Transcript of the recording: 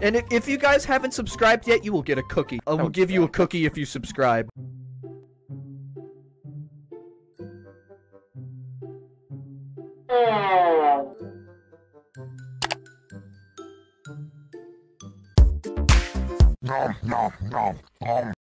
And if you guys haven't subscribed yet, you will get a cookie. I will give you a cookie if you subscribe. Nom nom nom nom.